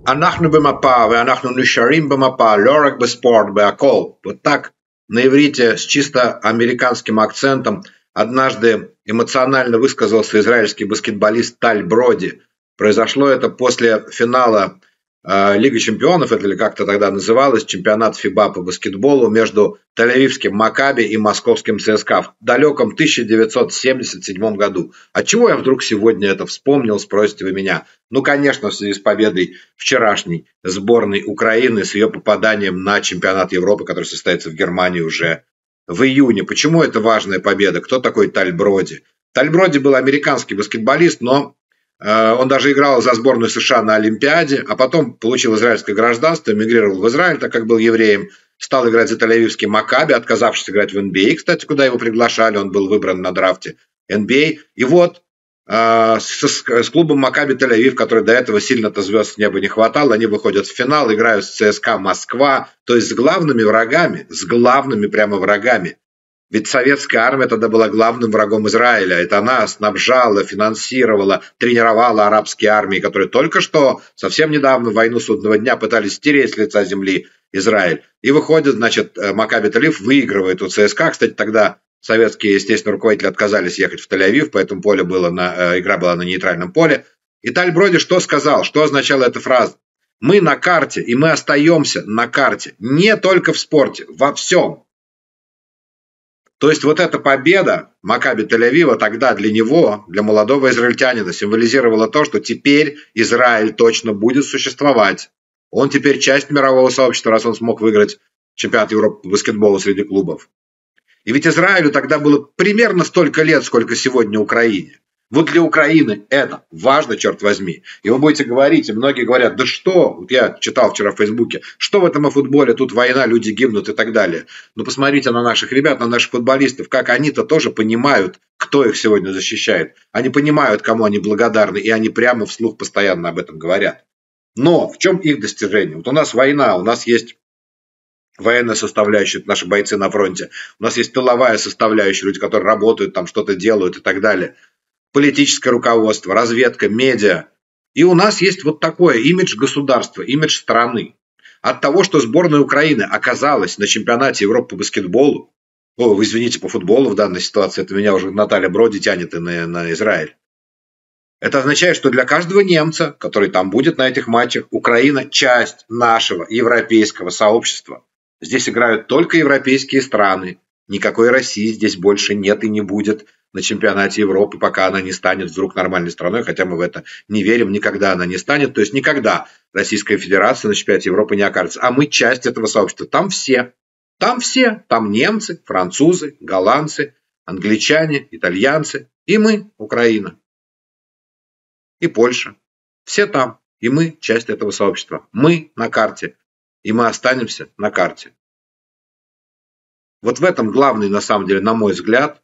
אנחנו במפה ואנחנו נשארים במפה, לא רק בספорт, בהכל. Вот так на иврите с чисто американским акцентом однажды эмоционально высказался израильский баскетболист Таль Броди. Произошло это после финала Лиги чемпионов, это или как-то тогда называлось, чемпионат ФИБА по баскетболу между Тель-Авивским Макаби и московским ЦСКА в далеком 1977 году. Отчего я вдруг сегодня это вспомнил, спросите вы меня? Ну, конечно, в связи с победой вчерашней сборной Украины, с ее попаданием на чемпионат Европы, который состоится в Германии уже в июне. Почему это важная победа? Кто такой Таль Броди? Таль Броди был американский баскетболист, но он даже играл за сборную США на Олимпиаде, а потом получил израильское гражданство, эмигрировал в Израиль, так как был евреем, стал играть за Тель-Авивский Макаби, отказавшись играть в NBA, кстати, куда его приглашали, он был выбран на драфте NBA. И вот с клубом Макаби Тель-Авив, который до этого сильно-то звезд с неба не хватало, они выходят в финал, играют с ЦСКА Москва, то есть с главными прямо врагами. Ведь советская армия тогда была главным врагом Израиля. Это она снабжала, финансировала, тренировала арабские армии, которые только что, совсем недавно, в войну судного дня пытались стереть с лица земли Израиль. И выходит, значит, Макаби Тель-Авив выигрывает у ЦСКА. Кстати, тогда советские, естественно, руководители отказались ехать в Тель-Авив, поэтому игра была на нейтральном поле. И Таль Броди что сказал? Что означала эта фраза? Мы на карте, и мы остаемся на карте. Не только в спорте, во всем. То есть вот эта победа Макаби Тель-Авива тогда для него, для молодого израильтянина, символизировала то, что теперь Израиль точно будет существовать. Он теперь часть мирового сообщества, раз он смог выиграть чемпионат Европы по баскетболу среди клубов. И ведь Израилю тогда было примерно столько лет, сколько сегодня Украине. Вот для Украины это важно, черт возьми. И вы будете говорить, и многие говорят, да что, вот я читал вчера в Фейсбуке, что в этом футболе, тут война, люди гибнут и так далее. Но посмотрите на наших ребят, на наших футболистов, как они-то тоже понимают, кто их сегодня защищает. Они понимают, кому они благодарны, и они прямо вслух постоянно об этом говорят. Но в чем их достижение? Вот у нас война, у нас есть военная составляющая, это наши бойцы на фронте, у нас есть тыловая составляющая, люди, которые работают, там что-то делают и так далее. Политическое руководство, разведка, медиа. И у нас есть вот такое имидж государства, имидж страны. От того, что сборная Украины оказалась на чемпионате Европы по баскетболу, вы извините, по футболу в данной ситуации, это меня уже Наталья Броди тянет и на Израиль. Это означает, что для каждого немца, который там будет на этих матчах, Украина часть нашего европейского сообщества. Здесь играют только европейские страны. Никакой России здесь больше нет и не будет на чемпионате Европы, пока она не станет вдруг нормальной страной, хотя мы в это не верим, никогда она не станет. То есть никогда Российская Федерация на чемпионате Европы не окажется. А мы часть этого сообщества. Там все. Там немцы, французы, голландцы, англичане, итальянцы. И мы, Украина. И Польша. Все там. И мы часть этого сообщества. Мы на карте. И мы останемся на карте. Вот в этом главный, на самом деле, на мой взгляд,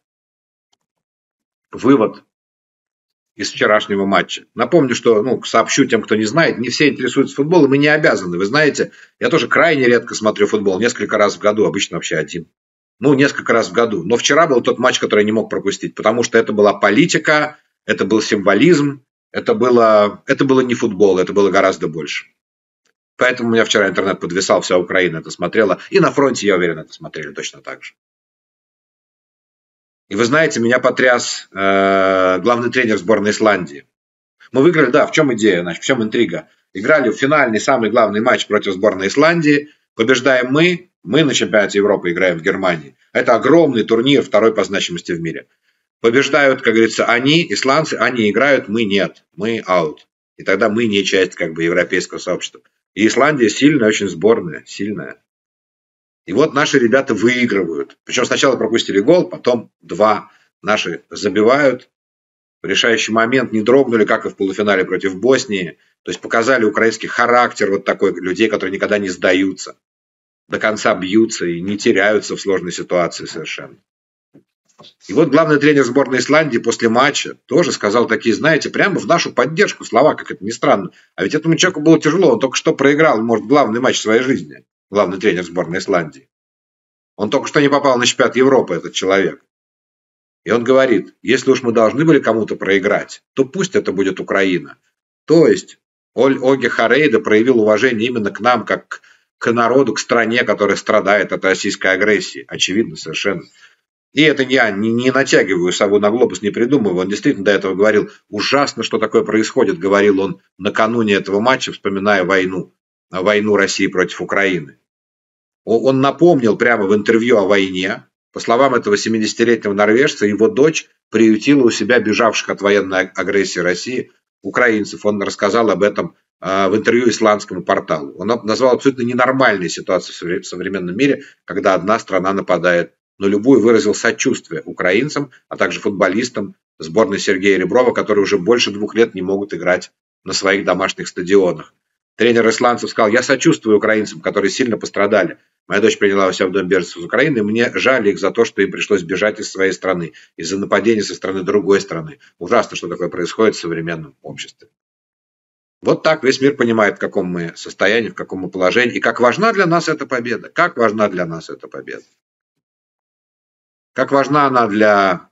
вывод из вчерашнего матча. Напомню, что, сообщу тем, кто не знает, не все интересуются футболом и не обязаны. Вы знаете, я тоже крайне редко смотрю футбол, несколько раз в году, обычно вообще один. Несколько раз в году. Но вчера был тот матч, который я не мог пропустить, потому что это была политика, это был символизм, это было не футбол, это было гораздо больше. Поэтому у меня вчера интернет подвисал, вся Украина это смотрела. И на фронте, я уверен, это смотрели точно так же. И вы знаете, меня потряс главный тренер сборной Исландии. Мы выиграли, в чем идея, в чем интрига? Играли в финальный, самый главный матч против сборной Исландии. Побеждаем мы на чемпионате Европы играем в Германии. Это огромный турнир, второй по значимости в мире. Побеждают, как говорится, они, исландцы, они играют, мы нет, мы аут. И тогда мы не часть европейского сообщества. И Исландия сильная, очень сборная, сильная. И вот наши ребята выигрывают. Причем сначала пропустили гол, потом 2 наши забивают. В решающий момент не дрогнули, как и в полуфинале против Боснии. То есть показали украинский характер вот такой, людей, которые никогда не сдаются. До конца бьются и не теряются в сложной ситуации совершенно. И вот главный тренер сборной Исландии после матча тоже сказал такие, знаете, прямо в нашу поддержку слова, как это ни странно. А ведь этому человеку было тяжело, он только что проиграл, может, главный матч в своей жизни. Главный тренер сборной Исландии. Он только что не попал на чемпионат Европы, этот человек. И он говорит, если уж мы должны были кому-то проиграть, то пусть это будет Украина. То есть Оги Харейда проявил уважение именно к нам, как к народу, к стране, которая страдает от российской агрессии. Очевидно совершенно. И это я не натягиваю сову на глобус, не придумываю. Он действительно до этого говорил: ужасно, что такое происходит, говорил он накануне этого матча, вспоминая войну России против Украины. Он напомнил прямо в интервью о войне. По словам этого 70-летнего норвежца, его дочь приютила у себя бежавших от военной агрессии России украинцев. Он рассказал об этом в интервью исландскому порталу. Он назвал абсолютно ненормальной ситуацией в современном мире, когда одна страна нападает на любую, выразил сочувствие украинцам, а также футболистам сборной Сергея Реброва, которые уже больше 2 лет не могут играть на своих домашних стадионах. Тренер исландцев сказал: я сочувствую украинцам, которые сильно пострадали. Моя дочь приняла у себя в дом беженцев из Украины, и мне жаль их за то, что им пришлось бежать из своей страны, из-за нападения со стороны другой страны. Ужасно, что такое происходит в современном обществе. Вот так весь мир понимает, в каком мы состоянии, в каком мы положении, и как важна для нас эта победа. Как важна для нас эта победа. Как важна она для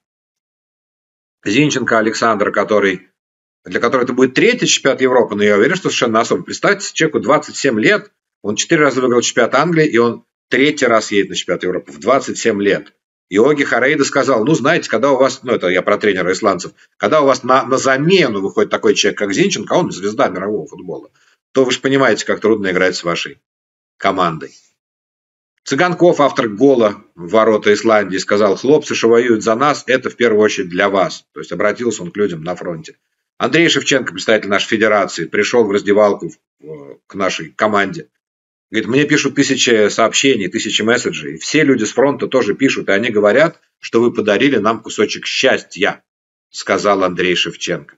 Зинченко Александра, для которого это будет 3-й чемпионат Европы, но я уверен, что совершенно особо. Представьте, человеку 27 лет, он 4 раза выиграл чемпионат Англии, и он 3-й раз едет на чемпионат Европы в 27 лет. И Оги Харейда сказал: ну, знаете, когда у вас, это я про тренера исландцев, когда у вас на замену выходит такой человек, как Зинченко, а он звезда мирового футбола, то вы же понимаете, как трудно играть с вашей командой. Цыганков, автор гола в ворота Исландии, сказал: хлопцы, что воюют за нас, это в первую очередь для вас. То есть обратился он к людям на фронте. Андрей Шевченко, представитель нашей федерации, пришел в раздевалку к нашей команде. Говорит: мне пишут 1000 сообщений, 1000 месседжей. Все люди с фронта тоже пишут, и они говорят, что вы подарили нам кусочек счастья, сказал Андрей Шевченко.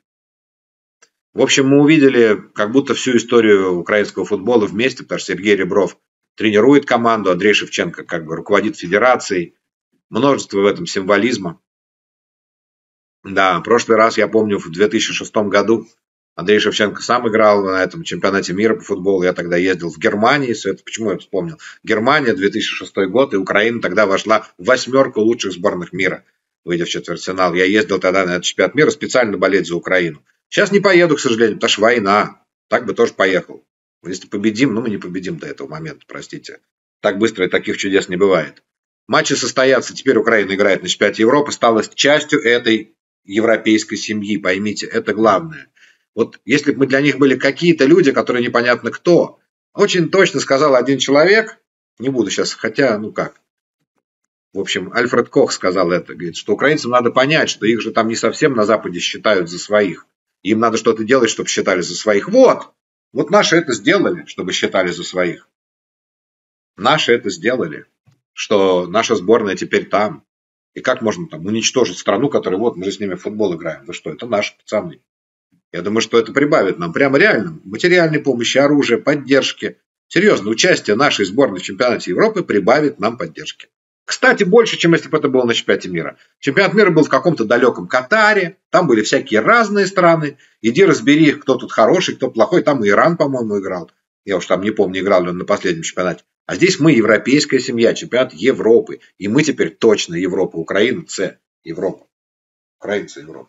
В общем, мы увидели как будто всю историю украинского футбола вместе, потому что Сергей Ребров тренирует команду, Андрей Шевченко как бы руководит федерацией. Множество в этом символизма. Да, в прошлый раз, я помню, в 2006 году Андрей Шевченко сам играл на этом чемпионате мира по футболу. Я тогда ездил в Германию. Почему я вспомнил? Германия, 2006 год, и Украина тогда вошла в 8 лучших сборных мира, выйдя в четвертьфинал. Я ездил тогда на этот чемпионат мира специально болеть за Украину. Сейчас не поеду, к сожалению, потому что война. Так бы тоже поехал. Если победим, мы не победим до этого момента, простите. Так быстро и таких чудес не бывает. Матчи состоятся. Теперь Украина играет на чемпионате Европы, стала частью этой европейской семьи. Поймите, это главное. Вот если бы мы для них были какие-то люди, которые непонятно кто, очень точно сказал один человек, не буду сейчас, хотя, В общем, Альфред Кох сказал это, говорит, что украинцам надо понять, что их же там не совсем на Западе считают за своих. Им надо что-то делать, чтобы считали за своих. Вот наши это сделали, чтобы считали за своих. Наши это сделали, что наша сборная теперь там. И как можно там уничтожить страну, которая мы же с ними в футбол играем. Вы что, это наши пацаны. Я думаю, что это прибавит нам прямо реально материальной помощи, оружия, поддержки. Серьезно, участие нашей сборной в чемпионате Европы прибавит нам поддержки. Кстати, больше, чем если бы это было на чемпионате мира. Чемпионат мира был в каком-то далеком Катаре, там были всякие разные страны. Иди разбери, кто тут хороший, кто плохой. Там и Иран, по-моему, играл. Я уж там не помню, играл ли он на последнем чемпионате. А здесь мы европейская семья, чемпионат Европы. И мы теперь точно Европа. Украина, Европа. Украинцы, Европа.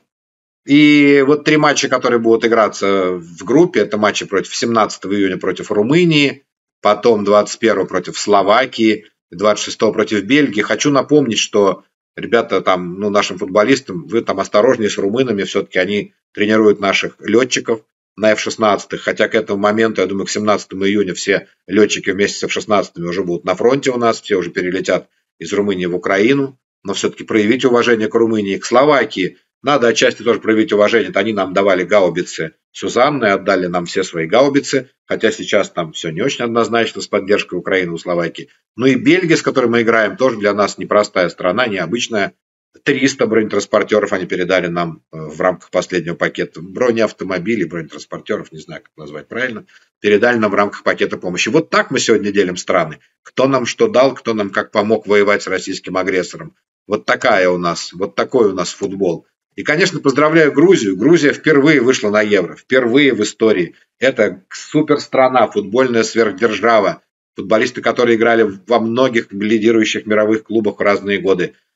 И вот 3 матча, которые будут играться в группе, это матчи 17 июня против Румынии, потом 21 против Словакии, 26 против Бельгии. Хочу напомнить, что ребята там, нашим футболистам, вы там осторожнее с румынами, все-таки они тренируют наших летчиков на F-16, хотя к этому моменту, я думаю, к 17 июня все летчики вместе с F-16 уже будут на фронте у нас, все уже перелетят из Румынии в Украину, но все-таки проявить уважение к Румынии, к Словакии. Надо отчасти тоже проявить уважение. Они нам давали гаубицы Сюзанны, отдали нам все свои гаубицы, хотя сейчас там все не очень однозначно с поддержкой Украины у Словакии. Ну и Бельгия, с которой мы играем, тоже для нас непростая страна, необычная. 300 бронетранспортеров они передали нам в рамках последнего пакета. Бронеавтомобилей, бронетранспортеров, не знаю, как назвать правильно, передали нам в рамках пакета помощи. Вот так мы сегодня делим страны. Кто нам что дал, кто нам как помог воевать с российским агрессором. Вот такой у нас футбол. И, конечно, поздравляю Грузию. Грузия впервые вышла на Евро. Впервые в истории. Это суперстрана, футбольная сверхдержава. Футболисты, которые играли во многих лидирующих мировых клубах в разные годы.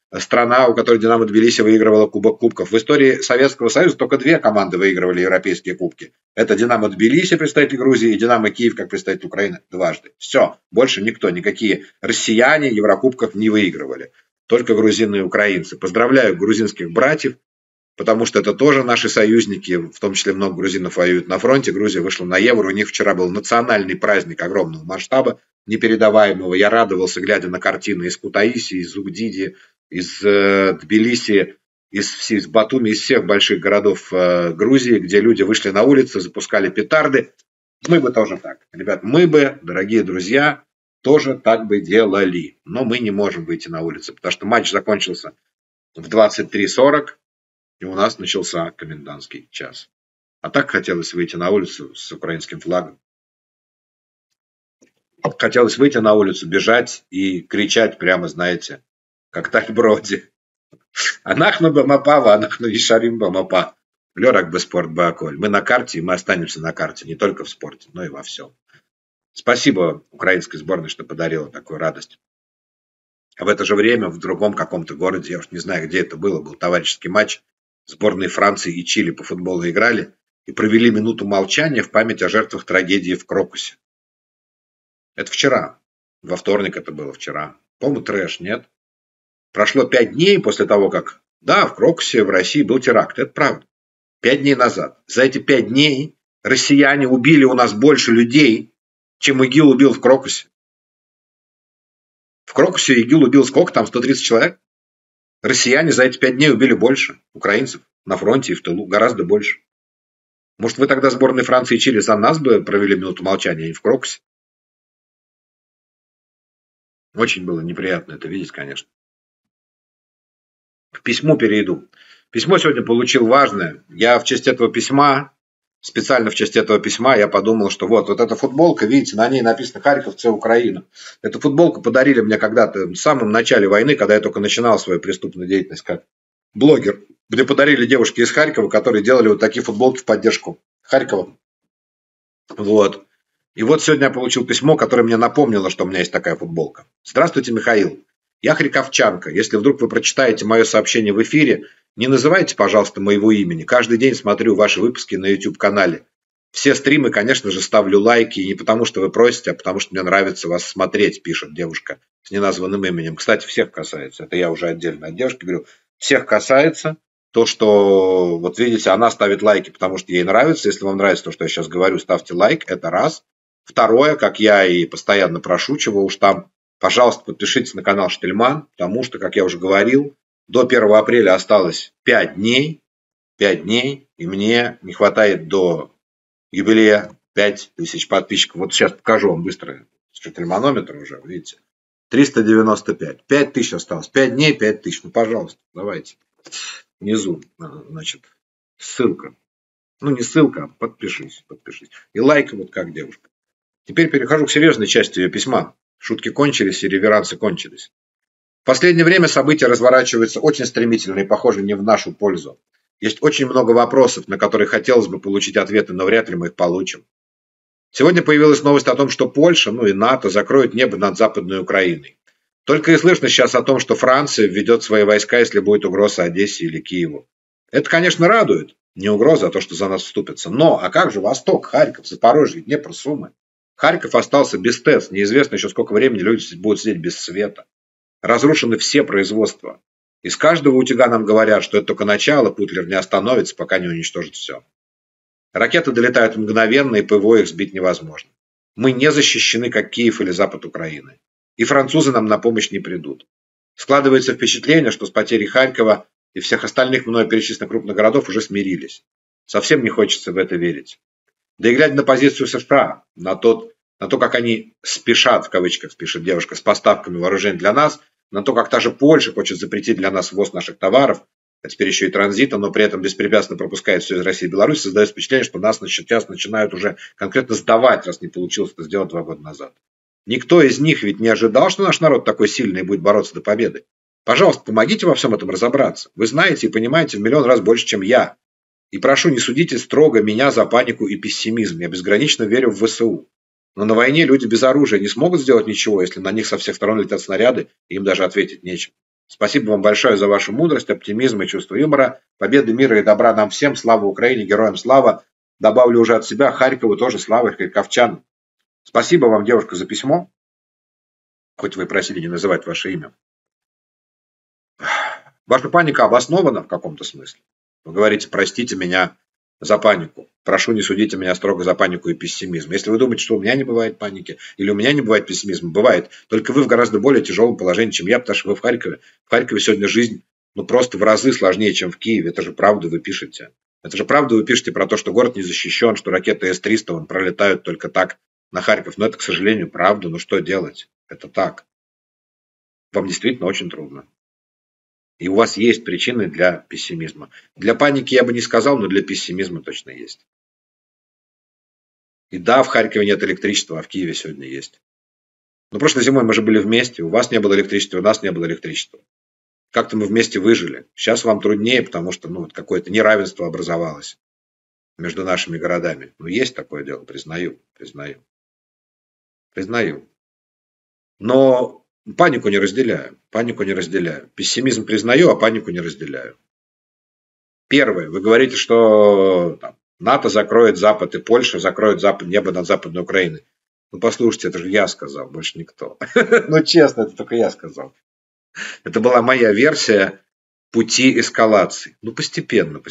страна, у которой Динамо Тбилиси выигрывала Кубок Кубков. В истории Советского Союза только две команды выигрывали европейские кубки. Это Динамо Тбилиси, представитель Грузии, и Динамо Киев, как представитель Украины, дважды. Все, больше никто, никакие россияне Еврокубков не выигрывали. Только грузины и украинцы. Поздравляю грузинских братьев, потому что это тоже наши союзники, в том числе много грузинов воюют на фронте. Грузия вышла на евро, у них вчера был национальный праздник огромного масштаба, непередаваемого. Я радовался, глядя на картины из Кутаиси, из Угдиди, из Тбилиси, из Батуми, из всех больших городов Грузии, где люди вышли на улицы, запускали петарды. Мы бы тоже так, ребят, мы бы, дорогие друзья, тоже так бы делали. Но мы не можем выйти на улицу, потому что матч закончился в 23:40, и у нас начался комендантский час. А так хотелось выйти на улицу с украинским флагом. Хотелось выйти на улицу, бежать и кричать прямо, знаете, как так броди. Анахну бамапава, анахну ишарим бамапа. Лёрак бы спорт баколь. Мы на карте, и мы останемся на карте. Не только в спорте, но и во всем. Спасибо украинской сборной, что подарила такую радость. А в это же время в другом каком-то городе, я уж не знаю, где это было, был товарищеский матч. Сборные Франции и Чили по футболу играли и провели минуту молчания в память о жертвах трагедии в Крокусе. Это вчера. Во вторник это было вчера. По-моему, трэш, нет? Прошло 5 дней после того, как, да, в Крокусе, в России был теракт. Это правда. 5 дней назад. За эти 5 дней россияне убили у нас больше людей, чем ИГИЛ убил в Крокусе. В Крокусе ИГИЛ убил сколько? Там 130 человек? Россияне за эти 5 дней убили больше украинцев на фронте и в тылу. Гораздо больше. Может, вы тогда сборной Франции и Чили за нас бы провели минуту молчания, а не в Крокусе? Очень было неприятно это видеть, конечно. К письму перейду. Письмо сегодня получил важное. Я в честь этого письма, специально в честь этого письма, я подумал, что вот эта футболка, видите, на ней написано «Харьков, це Украина». Эту футболку подарили мне когда-то в самом начале войны, когда я только начинал свою преступную деятельность как блогер. Мне подарили девушки из Харькова, которые делали вот такие футболки в поддержку Харькова. Вот. И вот сегодня я получил письмо, которое мне напомнило, что у меня есть такая футболка. Здравствуйте, Михаил. Я харьковчанка. Если вдруг вы прочитаете мое сообщение в эфире, не называйте, пожалуйста, моего имени. Каждый день смотрю ваши выпуски на YouTube-канале. Все стримы, конечно же, ставлю лайки. И не потому, что вы просите, а потому, что мне нравится вас смотреть, пишет девушка с неназванным именем. Кстати, всех касается. Это я уже отдельно от девушки говорю. Всех касается то, что, вот видите, она ставит лайки, потому что ей нравится. Если вам нравится то, что я сейчас говорю, ставьте лайк. Это раз. Второе, как я и постоянно прошу, чего уж там, пожалуйста, подпишитесь на канал Штельман, потому что, как я уже говорил, до 1 апреля осталось 5 дней. 5 дней, и мне не хватает до юбилея 5000 подписчиков. Вот сейчас покажу вам быстро Штельманометр уже, видите. 395. 5000 осталось. 5 дней, 5000. Ну, пожалуйста, давайте. Внизу, значит, ссылка. Ну, не ссылка, а подпишись. И лайк вот как девушка. Теперь перехожу к серьезной части ее письма. Шутки кончились и реверансы кончились. В последнее время события разворачиваются очень стремительно и, похоже, не в нашу пользу. Есть очень много вопросов, на которые хотелось бы получить ответы, но вряд ли мы их получим. Сегодня появилась новость о том, что Польша, ну и НАТО закроют небо над Западной Украиной. Только и слышно сейчас о том, что Франция введет свои войска, если будет угроза Одессе или Киеву. Это, конечно, радует. Не угроза, а то, что за нас вступятся. Но, а как же Восток, Харьков, Запорожье, Днепр, Сумы? Харьков остался без ТЭЦ. Неизвестно еще сколько времени люди будут сидеть без света. Разрушены все производства. Из каждого утюга нам говорят, что это только начало, Путлер не остановится, пока не уничтожит все. Ракеты долетают мгновенно, и ПВО их сбить невозможно. Мы не защищены, как Киев или Запад Украины. И французы нам на помощь не придут. Складывается впечатление, что с потерей Харькова и всех остальных мною перечисленных крупных городов уже смирились. Совсем не хочется в это верить. Да и глядя на позицию США, на то, как они «спешат», в кавычках, пишет девушка, с поставками вооружений для нас, на то, как та же Польша хочет запретить для нас ввоз наших товаров, а теперь еще и транзита, но при этом беспрепятственно пропускает все из России и Беларуси, создает впечатление, что нас сейчас начинают уже конкретно сдавать, раз не получилось это сделать 2 года назад. Никто из них ведь не ожидал, что наш народ такой сильный и будет бороться до победы. Пожалуйста, помогите во всем этом разобраться. Вы знаете и понимаете в миллион раз больше, чем я. И прошу, не судите строго меня за панику и пессимизм. Я безгранично верю в ВСУ. Но на войне люди без оружия не смогут сделать ничего, если на них со всех сторон летят снаряды, и им даже ответить нечем. Спасибо вам большое за вашу мудрость, оптимизм и чувство юмора. Победы, мира и добра нам всем. Слава Украине, героям слава. Добавлю уже от себя Харькову тоже слава, харьковчанам. Спасибо вам, девушка, за письмо. Хоть вы просили не называть ваше имя. Ваша паника обоснована в каком-то смысле. Вы говорите, простите меня за панику. Прошу, не судите меня строго за панику и пессимизм. Если вы думаете, что у меня не бывает паники, или у меня не бывает пессимизма, бывает. Только вы в гораздо более тяжелом положении, чем я, потому что вы в Харькове. В Харькове сегодня жизнь просто в разы сложнее, чем в Киеве. Это же правда вы пишете. Это же правда вы пишете про то, что город не защищен, что ракеты С-300 пролетают только так на Харьков. Но это, к сожалению, правда. Ну что делать? Это так. Вам действительно очень трудно. И у вас есть причины для пессимизма. Для паники я бы не сказал, но для пессимизма точно есть. И да, в Харькове нет электричества, а в Киеве сегодня есть. Но прошлой зимой мы же были вместе. У вас не было электричества, у нас не было электричества. Как-то мы вместе выжили. Сейчас вам труднее, потому что какое-то неравенство образовалось между нашими городами. Ну, есть такое дело, признаю. Но панику не разделяю. Пессимизм признаю, а панику не разделяю. Первое. Вы говорите, что НАТО закроет Запад и Польша закроет небо над Западной Украиной. Ну, послушайте, это же я сказал, больше никто. Ну, честно, это только я сказал. Это была моя версия пути эскалации. Ну, постепенно.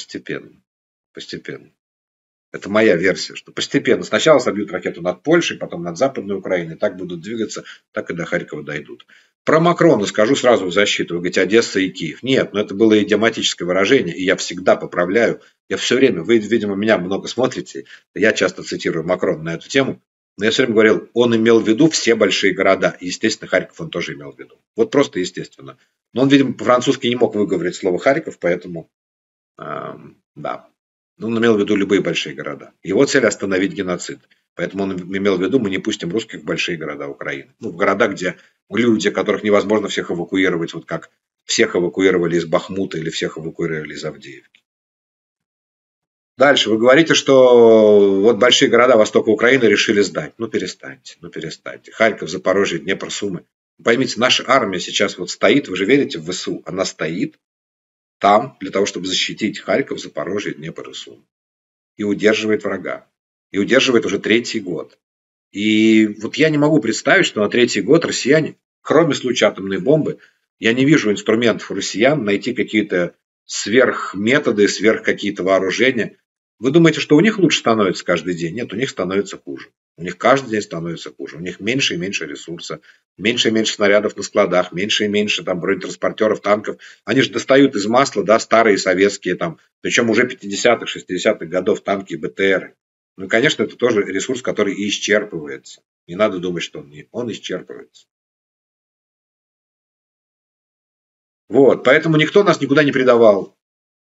Это моя версия, что постепенно. Сначала собьют ракету над Польшей, потом над Западной Украиной. Так будут двигаться, так и до Харькова дойдут. Про Макрона скажу сразу в защиту. Вы говорите, Одесса и Киев. Нет, это было идиоматическое выражение, и я всегда поправляю. Я все время, вы, видимо, меня много смотрите, я часто цитирую Макрона на эту тему, но я все время говорил, он имел в виду все большие города. И, естественно, Харьков он тоже имел в виду. Вот просто естественно. Но он, видимо, по-французски не мог выговорить слово Харьков, поэтому, да. Он имел в виду любые большие города. Его цель остановить геноцид. Поэтому он имел в виду, мы не пустим русских в большие города Украины. В города, где люди, которых невозможно всех эвакуировать, вот как всех эвакуировали из Бахмута или всех эвакуировали из Авдеевки. Дальше. Вы говорите, что вот большие города востока Украины решили сдать. Ну, перестаньте. Харьков, Запорожье, Днепр, Сумы. Поймите, наша армия сейчас вот стоит, вы же верите в ВСУ, она стоит там для того, чтобы защитить Харьков, Запорожье, Днепр и Сумы. И удерживает врага. И удерживает уже 3-й год. И вот я не могу представить, что на 3-й год россияне, кроме случая атомной бомбы, я не вижу инструментов у россиян найти какие-то сверхметоды, какие-то вооружения. Вы думаете, что у них лучше становится каждый день? Нет, у них становится хуже. У них каждый день становится хуже. У них меньше и меньше ресурса, меньше и меньше снарядов на складах, меньше и меньше бронетранспортеров, танков. Они же достают из масла, старые советские, причем уже 50-х, 60-х годов танки, БТРы. Ну, и, конечно, это тоже ресурс, который исчерпывается. Не надо думать, что он исчерпывается. Вот, поэтому никто нас никуда не предавал.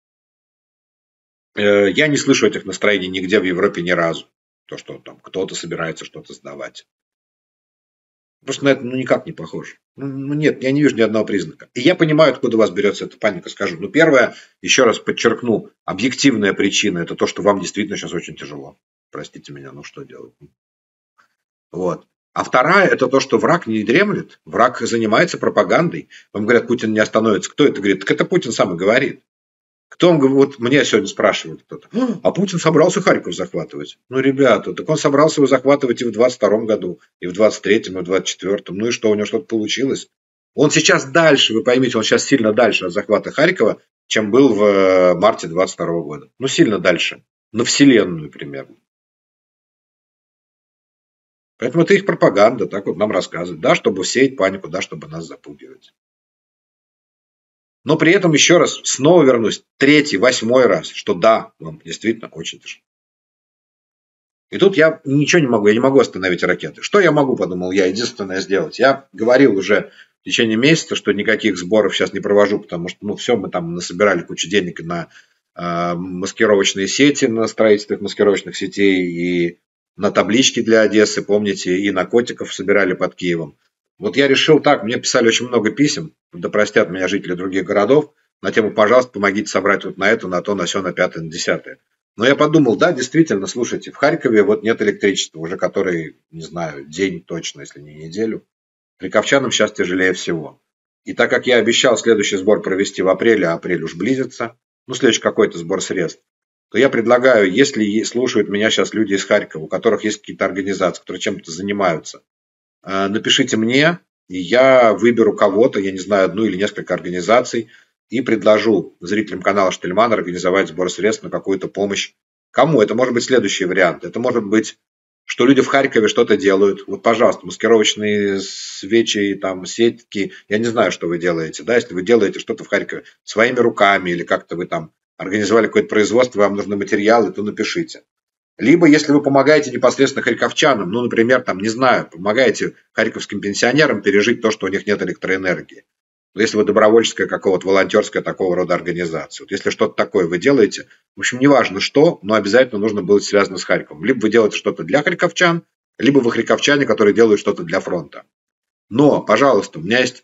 Я не слышу этих настроений нигде в Европе ни разу. То, что кто-то собирается что-то сдавать. Просто на это никак не похоже. Нет, я не вижу ни одного признака. И я понимаю, откуда у вас берется эта паника, скажу. Первое, еще раз подчеркну, объективная причина – это то, что вам действительно сейчас очень тяжело. Простите меня, что делать? Вот. А вторая – это то, что враг не дремлет. Враг занимается пропагандой. Вам говорят, Путин не остановится. Кто это говорит? Так это Путин сам и говорит. Кто он говорит? Вот меня сегодня спрашивают кто-то. А Путин собрался Харьков захватывать. Ребята, так он собрался его захватывать и в 22-м году, и в 23-м, и в 24-м. И что, у него что-то получилось? Он сейчас дальше, вы поймите, он сейчас сильно дальше от захвата Харькова, чем был в марте 22-го года. Сильно дальше. На вселенную примерно. Поэтому это их пропаганда, так вот нам рассказывают. Да, чтобы сеять панику, да, чтобы нас запугивать. Но при этом, еще раз, снова вернусь, 3-й, 8-й раз, что да, вам действительно очень тяжело. И тут я ничего не могу, я не могу остановить ракеты. Что я могу, подумал я, единственное сделать. Я говорил уже в течение месяца, что никаких сборов сейчас не провожу, потому что, все, мы насобирали кучу денег на маскировочные сети, на строительство маскировочных сетей и на таблички для Одессы, помните, и на котиков собирали под Киевом. Вот я решил так, мне писали очень много писем, да простят меня жители других городов, на тему, пожалуйста, помогите собрать вот на это, на то, на сё, на 5-е, на 10-е. Но я подумал, да, действительно, слушайте, в Харькове вот нет электричества, уже который, не знаю, день точно, если не неделю. Харьковчанам сейчас тяжелее всего. И так как я обещал следующий сбор провести в апреле, а апрель уж близится, ну, следующий какой-то сбор средств, то я предлагаю, если слушают меня сейчас люди из Харькова, у которых есть какие-то организации, которые чем-то занимаются, напишите мне, и я выберу кого-то, я не знаю, одну или несколько организаций, и предложу зрителям канала Штельман организовать сбор средств на какую-то помощь. Кому? Это может быть следующий вариант. Это может быть, что люди в Харькове что-то делают. Вот, пожалуйста, маскировочные свечи, там, сетки. Я не знаю, что вы делаете. Да? Если вы делаете что-то в Харькове своими руками или как-то вы там организовали какое-то производство, вам нужны материалы, то напишите. Либо, если вы помогаете непосредственно харьковчанам, ну, например, там, не знаю, помогаете харьковским пенсионерам пережить то, что у них нет электроэнергии. Если вы добровольческая какого-то, волонтерская такого рода организация. Вот если что-то такое вы делаете, в общем, неважно что, но обязательно нужно быть связано с Харьковом. Либо вы делаете что-то для харьковчан, либо вы харьковчане, которые делают что-то для фронта. Но, пожалуйста, у меня есть,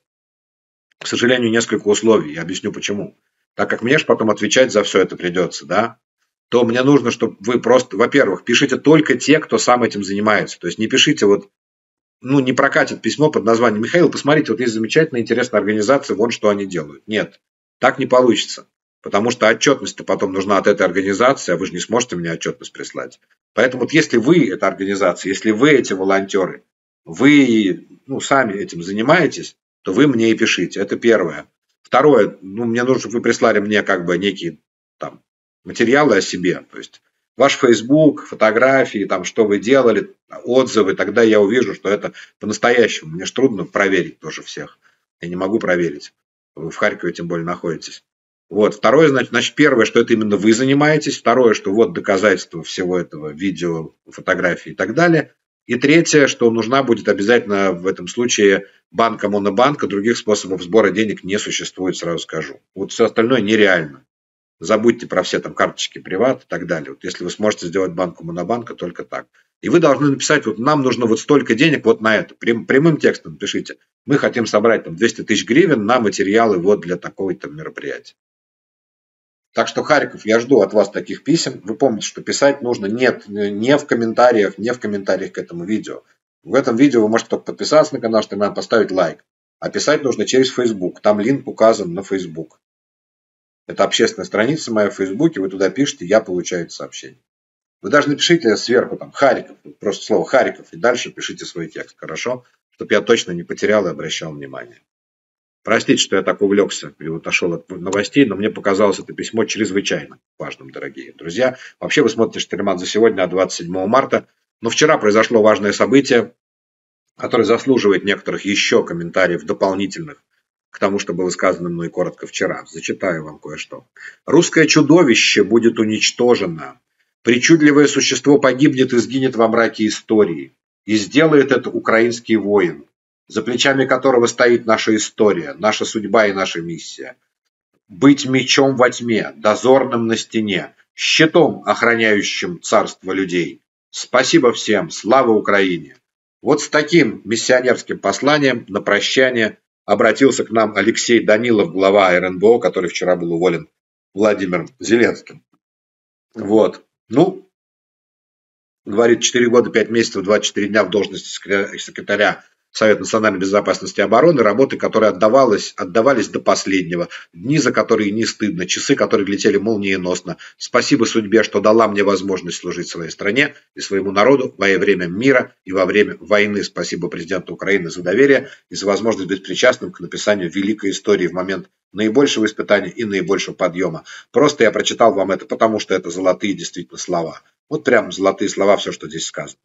к сожалению, несколько условий. Я объясню почему. Так как мне же потом отвечать за все это придется, да, то мне нужно, чтобы вы просто, во-первых, пишите только те, кто сам этим занимается. То есть не пишите вот, ну, не прокатит письмо под названием «Михаил, посмотрите, вот есть замечательная, интересная организация, вон что они делают». Нет, так не получится. Потому что отчетность-то потом нужна от этой организации, а вы же не сможете мне отчетность прислать. Поэтому вот если вы, эта организация, если вы эти волонтеры, вы, ну, сами этим занимаетесь, то вы мне и пишите. Это первое. Второе, ну, мне нужно, чтобы вы прислали мне как бы некие там материалы о себе. То есть ваш Facebook, фотографии, там, что вы делали, отзывы, тогда я увижу, что это по-настоящему. Мне же трудно проверить тоже всех. Я не могу проверить. Вы в Харькове тем более находитесь. Вот. Второе, значит, первое, что это именно вы занимаетесь. Второе, что вот доказательства всего этого, видео, фотографии и так далее. И третье, что нужна будет обязательно в этом случае банка, монобанка. Других способов сбора денег не существует, сразу скажу. Вот все остальное нереально. Забудьте про все там карточки приват и так далее. Вот если вы сможете сделать банку монобанка, только так. И вы должны написать, вот нам нужно вот столько денег вот на это. Прямым текстом пишите. Мы хотим собрать там 200 тысяч гривен на материалы вот для такого-то мероприятия. Так что, Харьков, я жду от вас таких писем. Вы помните, что писать нужно не в комментариях к этому видео. В этом видео вы можете только подписаться на канал Штельман, поставить лайк. А писать нужно через Facebook. Там линк указан на Facebook. Это общественная страница моя в Фейсбуке, вы туда пишете, я получаю это сообщение. Вы даже напишите сверху там Харьков, просто слово Харьков, и дальше пишите свой текст, хорошо? Чтобы я точно не потерял и обращал внимание. Простите, что я так увлекся и отошел от новостей, но мне показалось это письмо чрезвычайно важным, дорогие друзья. Вообще вы смотрите Штельман за сегодня, 27 марта. Но вчера произошло важное событие, которое заслуживает некоторых еще комментариев дополнительных к тому, что было сказано мной коротко вчера. Зачитаю вам кое-что. «Русское чудовище будет уничтожено. Причудливое существо погибнет и сгинет во мраке истории. И сделает это украинский воин, за плечами которого стоит наша история, наша судьба и наша миссия. Быть мечом во тьме, дозорным на стене, щитом, охраняющим царство людей. Спасибо всем, слава Украине!» Вот с таким миссионерским посланием на прощание обратился к нам Алексей Данилов, глава РНБО, который вчера был уволен Владимиром Зеленским. Вот. Ну, говорит, 4 года, 5 месяцев, 24 дня в должности секретаря Совета национальной безопасности и обороны, работы, которые отдавались до последнего, дни, за которые не стыдно, часы, которые летели молниеносно. Спасибо судьбе, что дала мне возможность служить своей стране и своему народу во время мира и во время войны. Спасибо президенту Украины за доверие и за возможность быть причастным к написанию великой истории в момент наибольшего испытания и наибольшего подъема. Просто я прочитал вам это, потому что это золотые действительно слова. Вот прям золотые слова, все, что здесь сказано.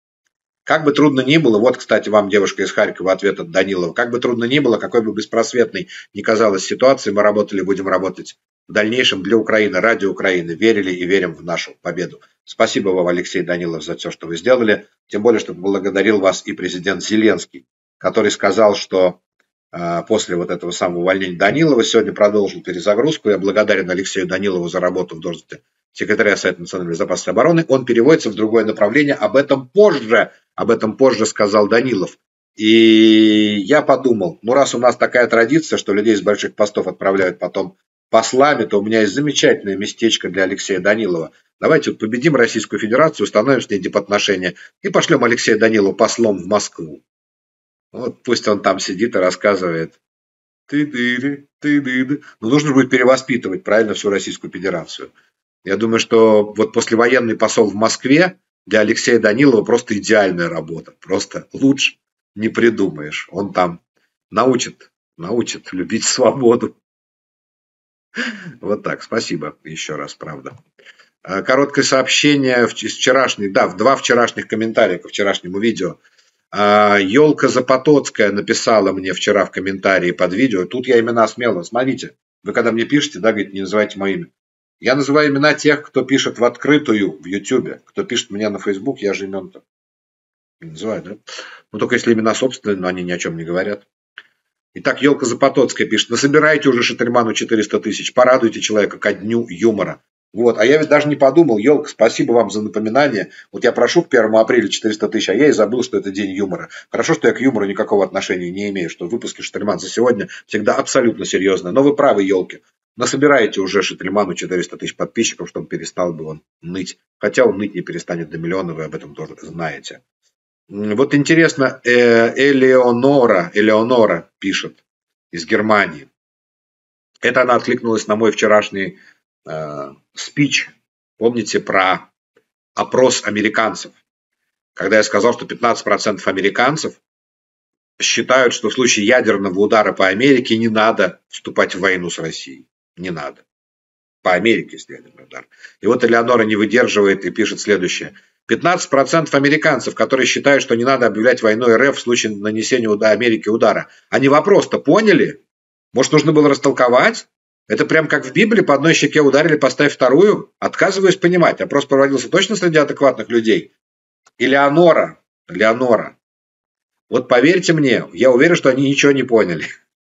Как бы трудно ни было, вот, кстати, вам, девушка из Харькова, ответ от Данилова, как бы трудно ни было, какой бы беспросветной ни казалась ситуация, мы работали и будем работать в дальнейшем для Украины, ради Украины, верили и верим в нашу победу. Спасибо вам, Алексей Данилов, за все, что вы сделали, тем более, что благодарил вас и президент Зеленский, который сказал, что после вот этого самого увольнения Данилова сегодня продолжил перезагрузку. Я благодарен Алексею Данилову за работу в должности секретаря Совета национальной безопасности и обороны. Он переводится в другое направление. Об этом позже сказал Данилов. И я подумал, ну раз у нас такая традиция, что людей с больших постов отправляют потом послами, то у меня есть замечательное местечко для Алексея Данилова. Давайте вот победим Российскую Федерацию, установим с ней дипотношения и пошлем Алексея Данилова послом в Москву. Вот пусть он там сидит и рассказывает ты-дыры. Ну, нужно будет перевоспитывать, правильно, всю Российскую Федерацию. Я думаю, что вот послевоенный посол в Москве для Алексея Данилова просто идеальная работа. Просто лучше не придумаешь. Он там научит любить свободу. Вот так. Спасибо еще раз, правда. Короткое сообщение из вчерашних, да, в 2 вчерашних комментария к вчерашнему видео. Ёлка Запотоцкая написала мне вчера в комментарии под видео. Тут я имена смело. Смотрите, вы когда мне пишете, да, говорите, не называйте мое имя. Я называю имена тех, кто пишет в открытую в Ютубе. Кто пишет мне на Фейсбук, я же имен-то не называю, да? Ну, только если имена собственные, но они ни о чем не говорят. Итак, Ёлка Запотоцкая пишет. Насобирайте уже Шательману 400 тысяч. Порадуйте человека ко дню юмора. Вот, а я ведь даже не подумал, Ёлка, спасибо вам за напоминание. Вот я прошу к 1 апреля 400 тысяч, а я и забыл, что это день юмора. Хорошо, что я к юмору никакого отношения не имею, что выпуски Шательман за сегодня всегда абсолютно серьезно. Но вы правы, Ёлки. Насобираете уже Шательману 400 тысяч подписчиков, чтобы перестал бы он ныть. Хотя он ныть не перестанет до миллиона, вы об этом тоже знаете. Вот интересно, Элеонора пишет из Германии. Это она откликнулась на мой вчерашний спич, помните, про опрос американцев, когда я сказал, что 15% американцев считают, что в случае ядерного удара по Америке не надо вступать в войну с Россией. Не надо. По Америке, если ядерный удар. И вот Элеонора не выдерживает и пишет следующее. 15% американцев, которые считают, что не надо объявлять войну РФ в случае нанесения Америке удара. Они вопрос-то поняли? Может, нужно было растолковать? Это прям как в Библии, по одной щеке ударили, поставь вторую. Отказываюсь понимать. Опрос проводился точно среди адекватных людей. Элеонора. Вот поверьте мне, я уверен, что они ничего не поняли.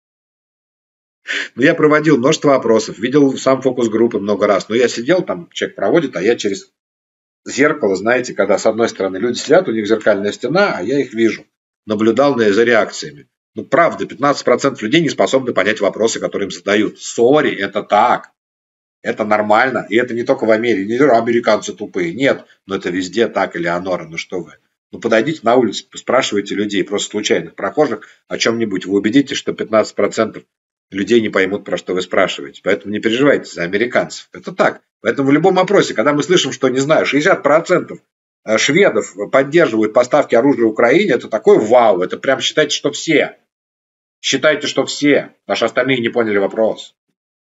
Но я проводил множество опросов, видел сам фокус-группы много раз. Но я сидел, там человек проводит, а я через зеркало, знаете, когда с одной стороны люди сидят, у них зеркальная стена, а я их вижу. Наблюдал за реакциями. Ну, правда, 15% людей не способны понять вопросы, которые им задают. Сори, это так. Это нормально. И это не только в Америке. Не американцы тупые. Нет. Но это везде так, Элеонора. Ну что вы. Ну, подойдите на улицу, спрашивайте людей, просто случайных прохожих, о чем-нибудь. Вы убедитесь, что 15% людей не поймут, про что вы спрашиваете. Поэтому не переживайте за американцев. Это так. Поэтому в любом опросе, когда мы слышим, что, не знаю, 60% шведов поддерживают поставки оружия Украине, это такой вау. Это прям считайте, что все. Считайте, что все, наши остальные не поняли вопрос.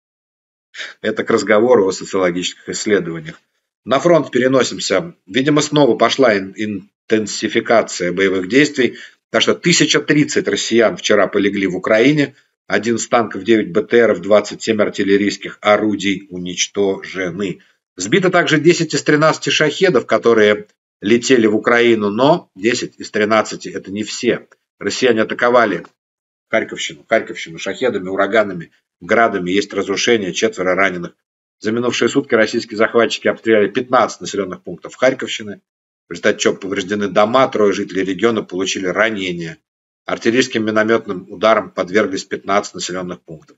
Это к разговору о социологических исследованиях. На фронт переносимся. Видимо, снова пошла интенсификация боевых действий. Так что 1030 россиян вчера полегли в Украине. 11 танков, 9 БТРов, 27 артиллерийских орудий уничтожены. Сбито также 10 из 13 шахедов, которые летели в Украину. Но 10 из 13 это не все. Россияне атаковали Харьковщину шахедами, ураганами, градами, есть разрушения, 4 раненых. За минувшие сутки российские захватчики обстреляли 15 населенных пунктов Харьковщины, в результате чего повреждены дома, 3 жителей региона получили ранения. Артиллерийским минометным ударом подверглись 15 населенных пунктов.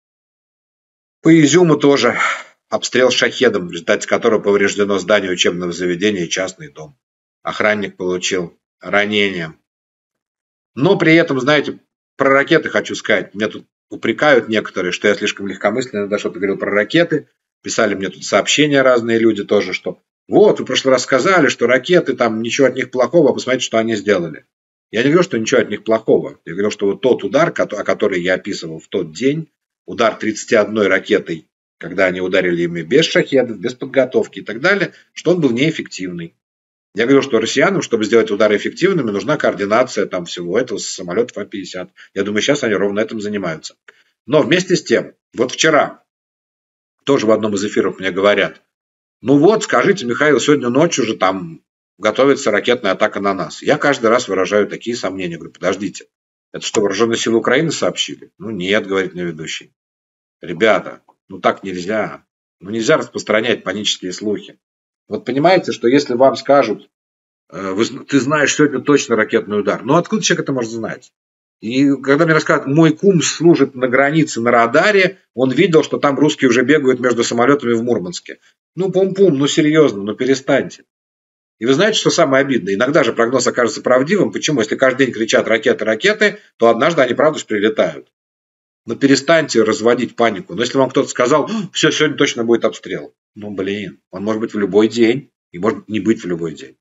По Изюму тоже обстрел шахедом, в результате которого повреждено здание учебного заведения и частный дом. Охранник получил ранение. Но при этом, знаете, про ракеты хочу сказать. Меня тут упрекают некоторые, что я слишком легкомысленно даже что-то говорил про ракеты. Писали мне тут сообщения разные люди тоже, что вот, вы в прошлый раз сказали, что ракеты, там ничего от них плохого, а посмотрите, что они сделали. Я не говорю, что ничего от них плохого. Я говорю, что вот тот удар, о который я описывал в тот день, удар 31 ракетой, когда они ударили ими без шахедов, без подготовки и так далее, что он был неэффективный. Я говорил, что россиянам, чтобы сделать удары эффективными, нужна координация там всего этого с самолетов А-50. Я думаю, сейчас они ровно этим занимаются. Но вместе с тем, вот вчера, тоже в одном из эфиров мне говорят, ну вот, скажите, Михаил, сегодня ночью же там готовится ракетная атака на нас. Я каждый раз выражаю такие сомнения. Говорю, подождите, это что, вооруженные силы Украины сообщили? Ну нет, говорит мне ведущий. Ребята, ну так нельзя. Ну нельзя распространять панические слухи. Вот понимаете, что если вам скажут, ты знаешь сегодня точно ракетный удар, ну откуда человек это может знать? И когда мне рассказывают, мой кум служит на границе на радаре, он видел, что там русские уже бегают между самолетами в Мурманске. Ну пум-пум, ну серьезно, ну перестаньте. И вы знаете, что самое обидное? Иногда же прогноз окажется правдивым. Почему? Если каждый день кричат ракеты, то однажды они правда же прилетают. Но перестаньте разводить панику. Но если вам кто-то сказал, все, сегодня точно будет обстрел. Ну, блин, он может быть в любой день и может не быть в любой день.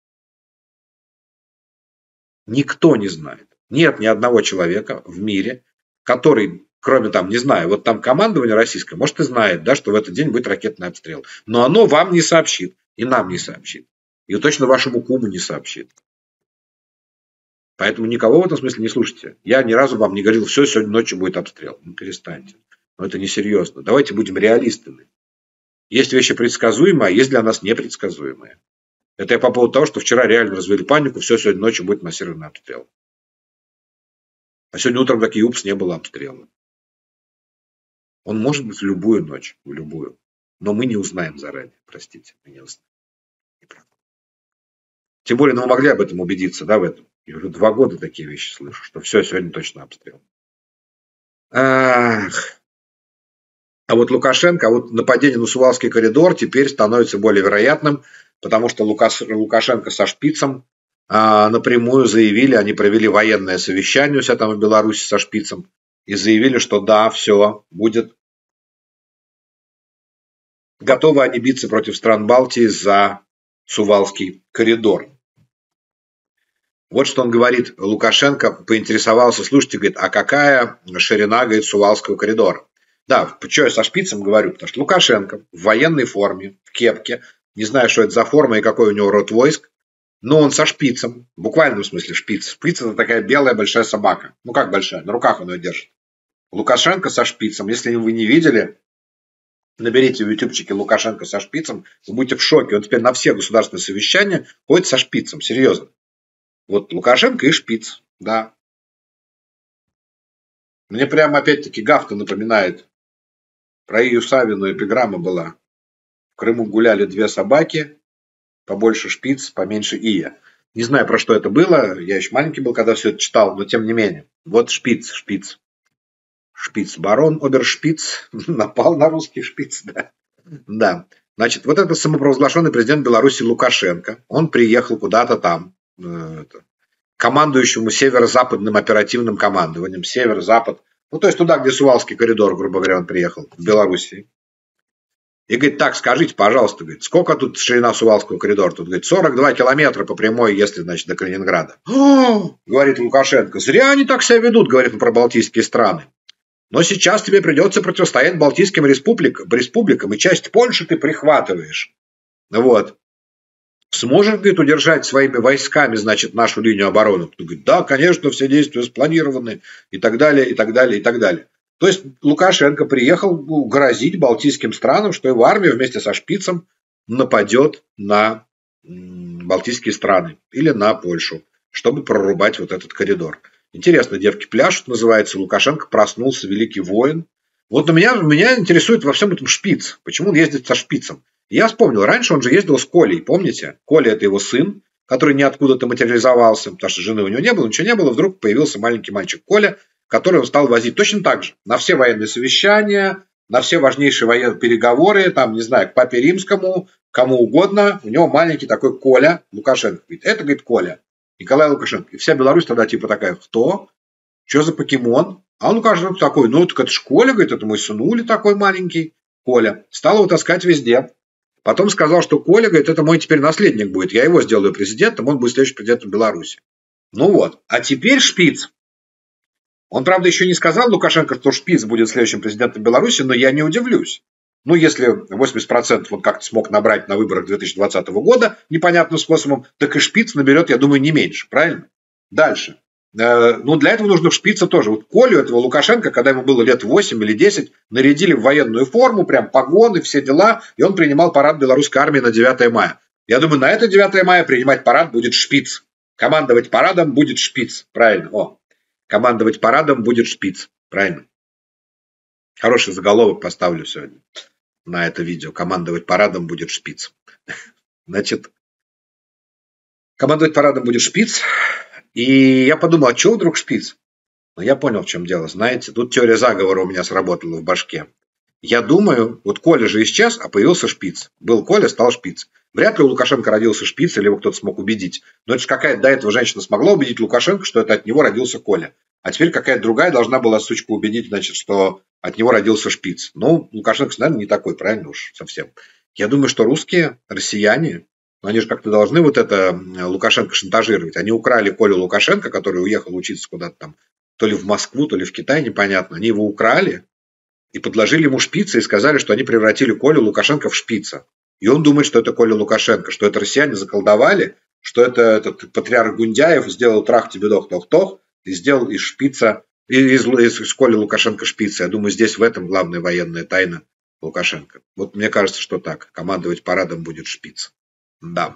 Никто не знает. Нет ни одного человека в мире, который, кроме там, не знаю, вот там командование российское, может и знает, да, что в этот день будет ракетный обстрел. Но оно вам не сообщит, и нам не сообщит. И точно вашему куму не сообщит. Поэтому никого в этом смысле не слушайте. Я ни разу вам не говорил, все, сегодня ночью будет обстрел. Ну, перестаньте. Но это несерьезно. Давайте будем реалистами. Есть вещи предсказуемые, а есть для нас непредсказуемые. Это я по поводу того, что вчера реально развели панику, все, сегодня ночью будет массированный обстрел. А сегодня утром такие не было обстрела. Он может быть в любую ночь, в любую. Но мы не узнаем заранее, простите, мы не узнаем. Тем более, мы могли об этом убедиться, да, в этом. Я уже 2 года такие вещи слышу, что все, сегодня точно обстрел. Ах. А вот Лукашенко, а вот нападение на Сувалский коридор теперь становится более вероятным, потому что Лукашенко со Шпицем напрямую заявили, они провели военное совещание у себя там в Беларуси со Шпицем, и заявили, что да, все, будет. Готовы они биться против стран Балтии за Сувалский коридор. Вот что он говорит, Лукашенко поинтересовался, слушайте, говорит, а какая ширина, говорит, Сувалского коридора? Да, что я со Шпицем говорю, потому что Лукашенко в военной форме, в кепке, не знаю, что это за форма и какой у него род войск, но он со Шпицем, в буквальном смысле Шпиц. Шпиц – это такая белая большая собака. Ну как большая, на руках он ее держит. Лукашенко со Шпицем, если вы не видели, наберите в ютубчике Лукашенко со Шпицем, вы будете в шоке. Он теперь на все государственные совещания ходит со Шпицем, серьезно. Вот Лукашенко и Шпиц, да. Мне прямо опять-таки Гафта напоминает. Про Ию Савину эпиграмма была. В Крыму гуляли 2 собаки, побольше Шпиц, поменьше Ия. Не знаю, про что это было, я еще маленький был, когда все это читал, но тем не менее. Вот Шпиц. Барон Обершпиц напал на русский Шпиц, да. Да. Значит, вот этот самопровозглашенный президент Беларуси Лукашенко, он приехал куда-то там, командующему северо-западным оперативным командованием, север-запад, ну, то есть туда, где Сувалский коридор, грубо говоря, он приехал, в Белоруссии. И говорит, так, скажите, пожалуйста, говорит, сколько тут ширина Сувалского коридора? Тут, говорит, 42 километра по прямой, если, значит, до Калининграда. Говорит Лукашенко, зря они так себя ведут, говорит он про балтийские страны. Но сейчас тебе придется противостоять Балтийским республикам, и часть Польши ты прихватываешь. Вот. Сможешь, говорит, удержать своими войсками, значит, нашу линию обороны? Он говорит, да, конечно, все действия спланированы, и так далее, и так далее, и так далее. То есть Лукашенко приехал грозить балтийским странам, что его армия вместе со Шпицем нападет на балтийские страны или на Польшу, чтобы прорубать вот этот коридор. Интересно, девки пляшут, называется, Лукашенко проснулся, великий воин. Вот меня интересует во всем этом Шпиц. Почему он ездит со Шпицем? Я вспомнил, раньше он же ездил с Колей, помните? Коля – это его сын, который ниоткуда-то материализовался, потому что жены у него не было, ничего не было, вдруг появился маленький мальчик Коля, который он стал возить точно так же на все военные совещания, на все важнейшие военные переговоры, там, не знаю, к папе римскому, кому угодно. У него маленький такой Коля Лукашенко. Говорит, это, говорит, Коля, Николай Лукашенко. И вся Беларусь тогда типа такая, кто? Что за покемон? А Лукашенко такой, ну, так это ж Коля, говорит, это мой сынуля такой маленький, Коля. Стал его таскать везде. Потом сказал, что Коля, говорит, это мой теперь наследник будет. Я его сделаю президентом, он будет следующим президентом Беларуси. Ну вот. А теперь Шпиц. Он, правда, еще не сказал Лукашенко, что Шпиц будет следующим президентом Беларуси, но я не удивлюсь. Ну, если 80% он как-то смог набрать на выборах 2020 года непонятным способом, так и Шпиц наберет, я думаю, не меньше. Правильно? Дальше. Ну, для этого нужно в Шпица тоже. Вот Колю этого Лукашенко, когда ему было лет 8 или 10, нарядили в военную форму, прям погоны, все дела, и он принимал парад белорусской армии на 9 мая. Я думаю, на это 9 мая принимать парад будет Шпиц. Командовать парадом будет Шпиц. Правильно. О, командовать парадом будет Шпиц. Правильно. Хороший заголовок поставлю сегодня на это видео. Командовать парадом будет Шпиц. Значит, командовать парадом будет Шпиц. И я подумал, а чего вдруг Шпиц? Но я понял, в чем дело. Знаете, тут теория заговора у меня сработала в башке. Я думаю, вот Коля же исчез, а появился Шпиц. Был Коля, стал Шпиц. Вряд ли у Лукашенко родился Шпиц, или его кто-то смог убедить. Но это же какая-то до этого женщина смогла убедить Лукашенко, что это от него родился Коля. А теперь какая-то другая должна была, сучка, убедить, значит, что от него родился Шпиц. Ну, Лукашенко, наверное, не такой, правильно уж совсем. Я думаю, что русские, россияне, они же как-то должны вот это Лукашенко шантажировать. Они украли Колю Лукашенко, который уехал учиться куда-то там, то ли в Москву, то ли в Китай, непонятно. Они его украли и подложили ему Шпица и сказали, что они превратили Колю Лукашенко в Шпица. И он думает, что это Коля Лукашенко, что это россияне заколдовали, что это этот патриарх Гундяев сделал трах тебе дох-тох-тох и сделал из Шпица, из Коли Лукашенко Шпица. Я думаю, здесь в этом главная военная тайна Лукашенко. Вот мне кажется, что так. Командовать парадом будет Шпиц. Да.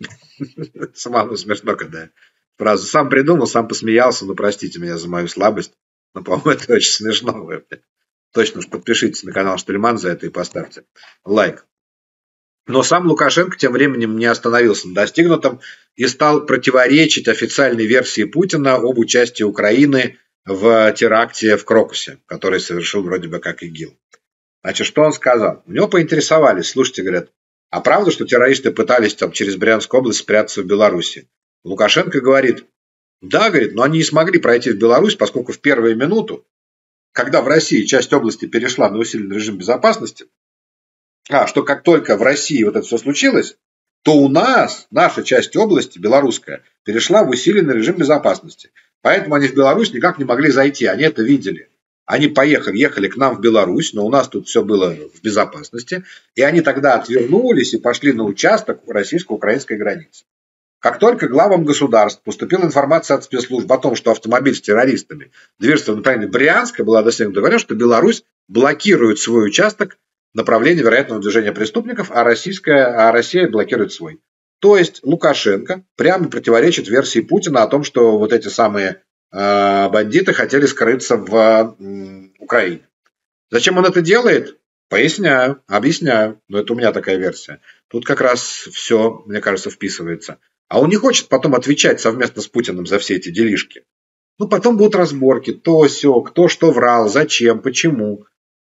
Самому смешно, когда фразу сам придумал, сам посмеялся. Ну, простите меня за мою слабость. Но, по-моему, это очень смешно. Точно уж подпишитесь на канал Штельман за это и поставьте лайк. Но сам Лукашенко тем временем не остановился на достигнутом и стал противоречить официальной версии Путина об участии Украины в теракте в Крокусе, который совершил вроде бы как ИГИЛ. Значит, что он сказал? У него поинтересовались, слушайте, говорят, а правда, что террористы пытались там через Брянскую область спрятаться в Беларуси? Лукашенко говорит, да, говорит, но они не смогли пройти в Беларусь, поскольку в первую минуту, когда в России часть области перешла на усиленный режим безопасности, что как только в России вот это все случилось, то у нас, наша часть области, белорусская, перешла в усиленный режим безопасности. Поэтому они в Беларусь никак не могли зайти, они это видели. Они ехали к нам в Беларусь, но у нас тут все было в безопасности. И они тогда отвернулись и пошли на участок российско-украинской границы. Как только главам государств поступила информация от спецслужб о том, что автомобиль с террористами движется в направлении Брянска, была достигнута договоренность, что Беларусь блокирует свой участок направления вероятного движения преступников, а Россия блокирует свой. То есть Лукашенко прямо противоречит версии Путина о том, что вот эти самые бандиты хотели скрыться в Украине. Зачем он это делает? Поясняю, объясняю. Но это у меня такая версия. Тут как раз все, мне кажется, вписывается. А он не хочет потом отвечать совместно с Путиным за все эти делишки. Ну, потом будут разборки, то сё, кто что врал, зачем, почему.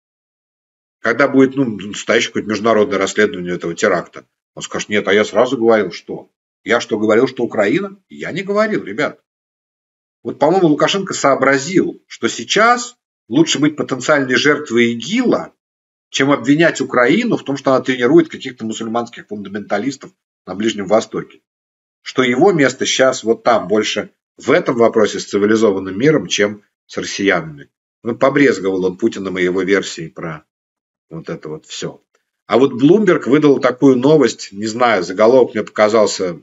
Когда будет настоящее какое-то международное расследование этого теракта. Он скажет, нет, а я сразу говорил, что? Я что, говорил, что Украина? Я не говорил, ребят. Вот, по-моему, Лукашенко сообразил, что сейчас лучше быть потенциальной жертвой ИГИЛа, чем обвинять Украину в том, что она тренирует каких-то мусульманских фундаменталистов на Ближнем Востоке. Что его место сейчас вот там, больше в этом вопросе с цивилизованным миром, чем с россиянами. Побрезговал он Путиным и его версией про вот это вот все. А вот Bloomberg выдал такую новость, не знаю, заголовок мне показался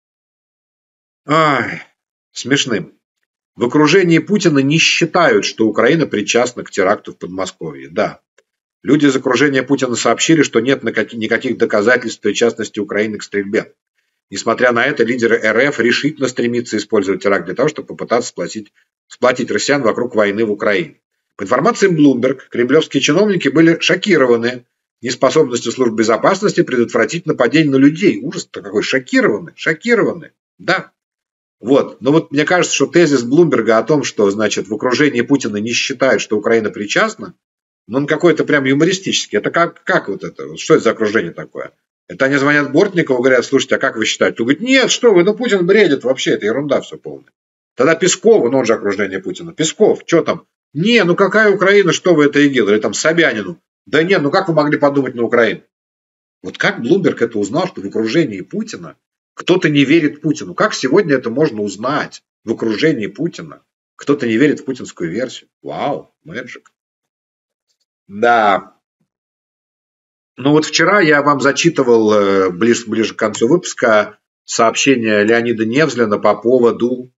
смешным. В окружении Путина не считают, что Украина причастна к теракту в Подмосковье. Да. Люди из окружения Путина сообщили, что нет никаких доказательств причастности Украины к стрельбе. Несмотря на это, лидеры РФ решительно стремятся использовать теракт для того, чтобы попытаться сплотить россиян вокруг войны в Украине. По информации Bloomberg, кремлевские чиновники были шокированы неспособностью служб безопасности предотвратить нападение на людей. Ужас-то какой, шокированы. Да. Вот. Но вот мне кажется, что тезис Блумберга о том, что, значит, в окружении Путина не считают, что Украина причастна, он какой-то прям юмористический. Это как вот это? Что это за окружение такое? Это они звонят Бортникову, говорят, слушайте, а как вы считаете? Он говорит, нет, что вы, Путин бредит вообще, это ерунда все полная. Тогда Песков, он же окружение Путина. Песков, что там? Не, какая Украина, что вы это ИГИЛ? Или там Собянину. Да нет, как вы могли подумать на Украину? Вот как Блумберг это узнал, что в окружении Путина кто-то не верит Путину? Как сегодня это можно узнать в окружении Путина? Кто-то не верит в путинскую версию. Вау, мэджик. Да. Вот вчера я вам зачитывал ближе к концу выпуска сообщение Леонида Невзлина по поводу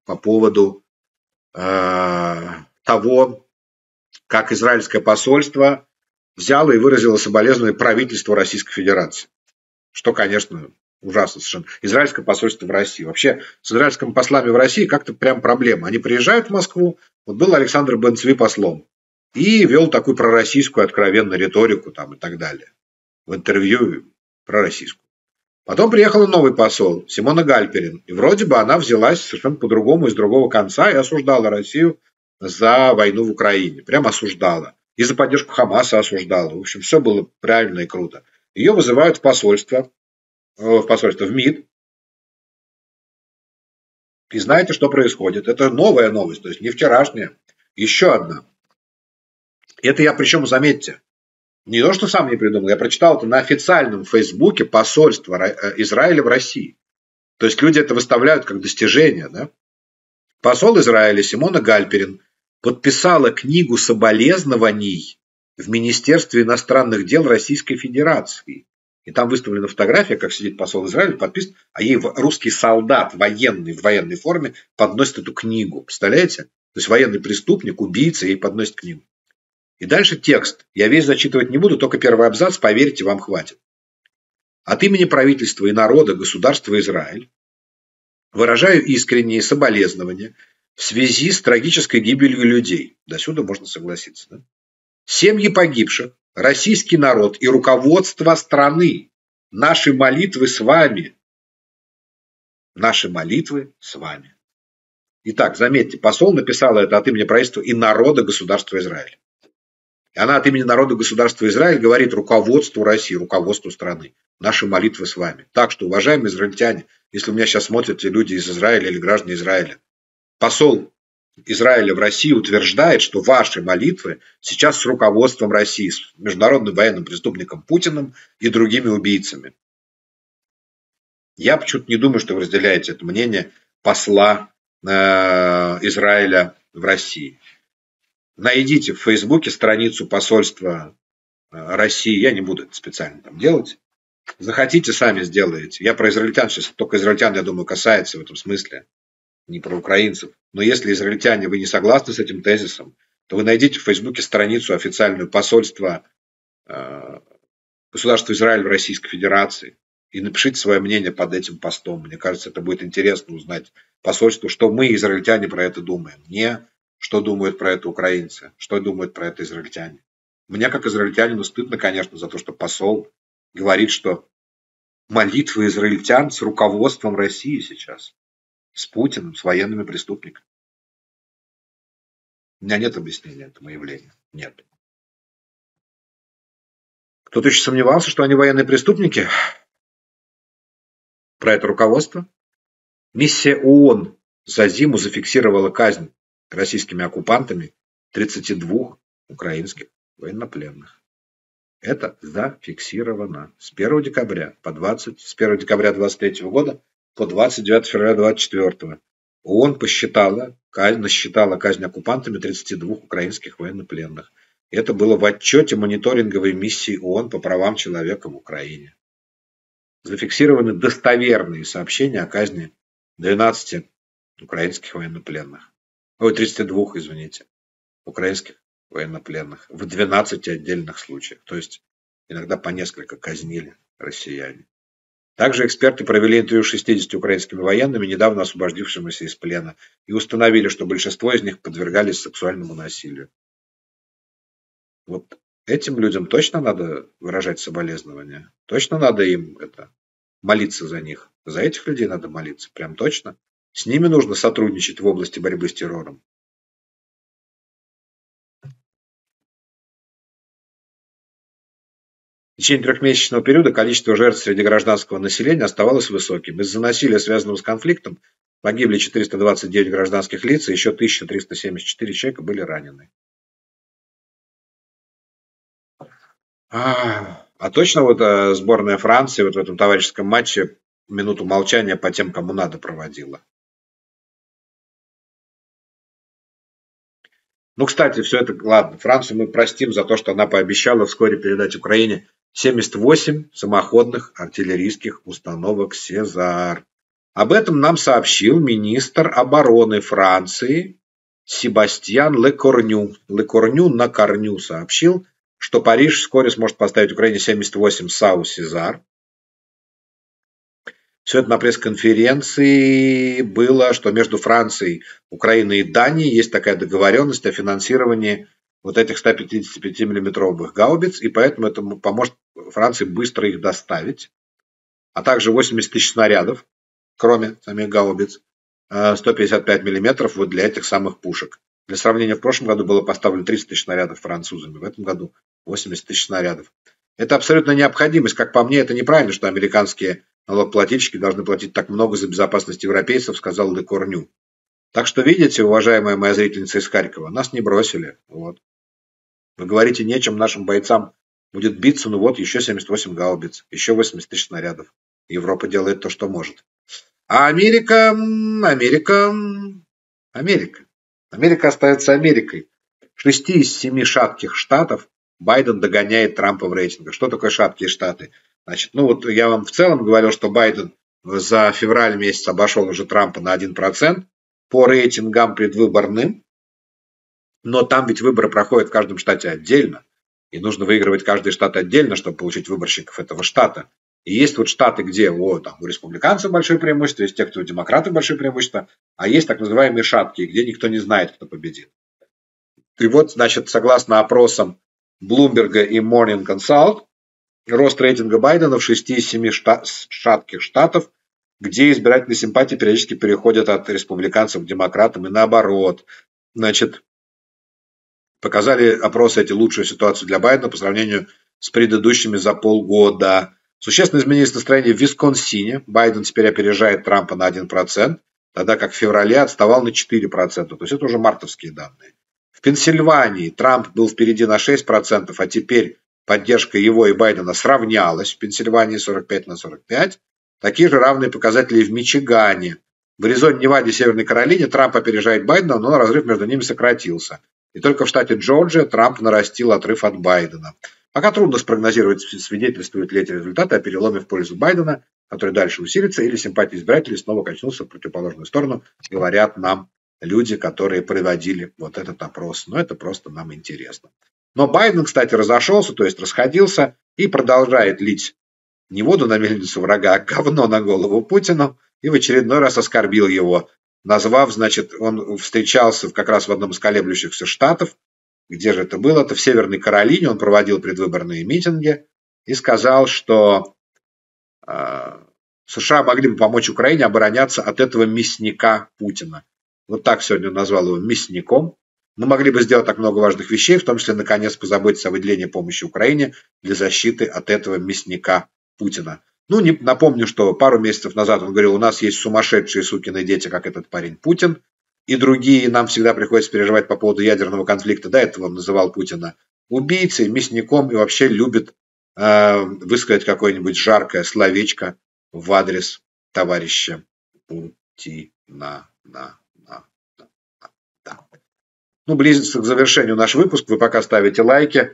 того, как израильское посольство взяло и выразило соболезнование правительству Российской Федерации. Что, конечно, ужасно совершенно. Израильское посольство в России. Вообще, с израильскими послами в России как-то прям проблема. Они приезжают в Москву. Вот был Александр Бен-Цви послом. И вел такую пророссийскую откровенную риторику там, и так далее. В интервью пророссийскую. Потом приехал новый посол, Симона Гальперин. И вроде бы она взялась совершенно по-другому, из другого конца, и осуждала Россию за войну в Украине. Прям осуждала. и за поддержку Хамаса осуждала. В общем, все было правильно и круто. Ее вызывают в посольство, в МИД. И знаете, что происходит? Это новая новость, то есть не вчерашняя. Еще одна. Это я причем, заметьте, не то, что сам не придумал, я прочитал это на официальном фейсбуке посольства Израиля в России. То есть люди это выставляют как достижение. Да? Посол Израиля Симона Гальперин подписала книгу соболезнований в Министерстве иностранных дел Российской Федерации. И там выставлена фотография, как сидит посол Израиля, подписывает, а ей русский солдат военный в военной форме подносит эту книгу. Представляете? То есть военный преступник, убийца ей подносит книгу. И дальше текст. Я весь зачитывать не буду, только первый абзац, поверьте, вам хватит. От имени правительства и народа государства Израиль выражаю искренние соболезнования в связи с трагической гибелью людей. До сюда можно согласиться. Да? Семьи погибших, российский народ и руководство страны. Наши молитвы с вами. Наши молитвы с вами. Итак, заметьте, посол написала это от имени правительства и народа государства Израиль. Она от имени народа государства Израиль говорит руководству России, руководству страны. Наши молитвы с вами. Так что, уважаемые израильтяне, если у меня сейчас смотрят люди из Израиля или граждане Израиля, посол Израиля в России утверждает, что ваши молитвы сейчас с руководством России, с международным военным преступником Путиным и другими убийцами. Я почему-то не думаю, что вы разделяете это мнение посла Израиля в России. Найдите в Фейсбуке страницу посольства России. Я не буду это специально там делать. Захотите, сами сделаете. Я про израильтян сейчас, только израильтян, я думаю, касается в этом смысле. Не про украинцев. Но если израильтяне, вы не согласны с этим тезисом, то вы найдите в Фейсбуке страницу официальную посольства государства Израиль в Российской Федерации и напишите свое мнение под этим постом. Мне кажется, это будет интересно узнать посольству, что мы, израильтяне, про это думаем. Не что думают про это украинцы, что думают про это израильтяне. Мне, как израильтянину, стыдно, конечно, за то, что посол говорит, что молитвы израильтян с руководством России сейчас, с Путиным, с военными преступниками. У меня нет объяснения этому явлению. Нет. Кто-то еще сомневался, что они военные преступники? Про это руководство? Миссия ООН за зиму зафиксировала казнь российскими оккупантами 32 украинских военнопленных. Это зафиксировано с 1 декабря с 1 декабря 23 года по 29 февраля 24. ООН насчитала казнь оккупантами 32 украинских военнопленных. Это было в отчете мониторинговой миссии ООН по правам человека в Украине. Зафиксированы достоверные сообщения о казни 12 украинских военнопленных. 32, извините, украинских военнопленных в 12 отдельных случаях. То есть иногда по несколько казнили россияне. Также эксперты провели интервью с 60 украинскими военными, недавно освободившимися из плена, и установили, что большинство из них подвергались сексуальному насилию. Вот этим людям точно надо выражать соболезнования? Точно надо им молиться за них? За этих людей надо молиться? Прям точно? С ними нужно сотрудничать в области борьбы с террором. В течение трехмесячного периода количество жертв среди гражданского населения оставалось высоким. Из-за насилия, связанного с конфликтом, погибли 429 гражданских лиц, и еще 1374 человека были ранены. А точно сборная Франции в этом товарищеском матче минуту молчания по тем, кому надо, проводила? Ну, кстати, все это, ладно, Францию мы простим за то, что она пообещала вскоре передать Украине 78 самоходных артиллерийских установок «Сезар». Об этом нам сообщил министр обороны Франции Себастьян Лекорню. Лекорню на корню сообщил, что Париж вскоре сможет поставить Украине 78 САУ «Сезар». Все это на пресс-конференции было, что между Францией, Украиной и Данией есть такая договоренность о финансировании вот этих 155 миллиметровых гаубиц, и поэтому это поможет Франции быстро их доставить, а также 80 тысяч снарядов, кроме самих гаубиц, 155 миллиметров вот для этих самых пушек, Для сравнения, в прошлом году было поставлено 30 тысяч снарядов французами, в этом году 80 тысяч снарядов. Это абсолютно необходимость. Как по мне, это неправильно, что американские налогоплательщики должны платить так много за безопасность европейцев, сказал Ле Корню. Так что, видите, уважаемая моя зрительница из Харькова, нас не бросили. Вот. Вы говорите, нечем нашим бойцам будет биться, ну вот, еще 78 гаубиц, еще 80 тысяч снарядов. Европа делает то, что может. А Америка остается Америкой. 6 из 7 шатких штатов Байден догоняет Трампа в рейтингах. Что такое шаткие штаты? Значит, ну вот я вам в целом говорил, что Байден за февраль месяц обошел уже Трампа на 1% по рейтингам предвыборным. Но там ведь выборы проходят в каждом штате отдельно. И нужно выигрывать каждый штат отдельно, чтобы получить выборщиков этого штата. И есть вот штаты, где у республиканцев большое преимущество, есть те, кто у демократов большое преимущество, а есть так называемые шаткие, где никто не знает, кто победит. И вот, значит, согласно опросам Блумберга и Morning Consult, рост рейтинга Байдена в 6 из 7 шатких штатов, где избирательные симпатии периодически переходят от республиканцев к демократам и наоборот. Значит, показали опросы эти лучшую ситуацию для Байдена по сравнению с предыдущими за полгода. Существенно изменилось настроение в Висконсине. Байден теперь опережает Трампа на 1%, тогда как в феврале отставал на 4%. То есть это уже мартовские данные. В Пенсильвании Трамп был впереди на 6%, а теперь поддержка его и Байдена сравнялась. В Пенсильвании 45-45. Такие же равные показатели и в Мичигане. В Аризоне, Неваде и Северной Каролине Трамп опережает Байдена, но разрыв между ними сократился. И только в штате Джорджия Трамп нарастил отрыв от Байдена. Пока трудно спрогнозировать, свидетельствуют ли эти результаты о переломе в пользу Байдена, который дальше усилится, или симпатии избирателей снова качнулся в противоположную сторону, говорят нам люди, которые проводили вот этот опрос. Но это просто нам интересно. Но Байден, кстати, разошелся, то есть расходился и продолжает лить не воду на мельницу врага, а говно на голову Путину, и в очередной раз оскорбил его, назвав, значит, он встречался как раз в одном из колеблющихся штатов. Где же это было? Это в Северной Каролине. Он проводил предвыборные митинги и сказал, что США могли бы помочь Украине обороняться от этого мясника Путина. Вот так сегодня он назвал его мясником. Мы могли бы сделать так много важных вещей, в том числе, наконец, позаботиться о выделении помощи Украине для защиты от этого мясника Путина. Ну, напомню, что пару месяцев назад он говорил, у нас есть сумасшедшие сукины дети, как этот парень Путин, и другие, нам всегда приходится переживать по поводу ядерного конфликта. До этого он называл Путина убийцей, мясником и вообще любит высказать какое-нибудь жаркое словечко в адрес товарища Путина. Ну, близится к завершению наш выпуск. Вы пока ставите лайки.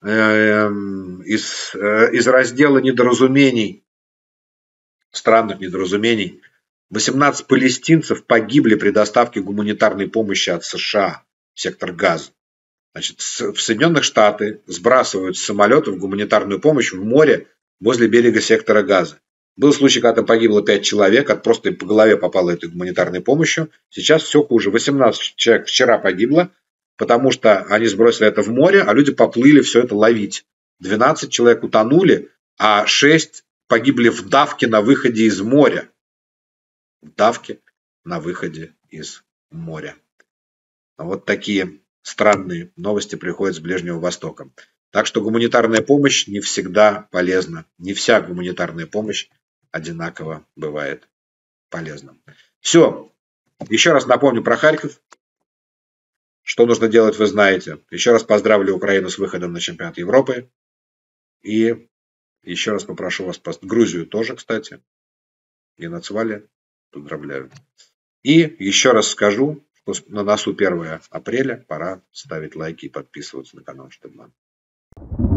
Из раздела недоразумений, странных недоразумений, 18 палестинцев погибли при доставке гуманитарной помощи от США в сектор Газа. Значит, в Соединенных Штатах сбрасывают с самолетов гуманитарную помощь в море возле берега сектора Газа. Был случай, когда погибло 5 человек, просто им по голове попало этой гуманитарной помощью. Сейчас все хуже. 18 человек вчера погибло, потому что они сбросили это в море, а люди поплыли все это ловить. 12 человек утонули, а 6 погибли в давке на выходе из моря. В давке на выходе из моря. Вот такие странные новости приходят с Ближнего Востока. Так что гуманитарная помощь не всегда полезна. Не вся гуманитарная помощь одинаково бывает полезна. Все. Еще раз напомню про Харьков. Что нужно делать, вы знаете. Еще раз поздравлю Украину с выходом на чемпионат Европы. И еще раз попрошу вас, Грузию тоже, кстати. И Нацвали. Поздравляю. И еще раз скажу, что на носу 1 апреля пора ставить лайки и подписываться на канал Штырман.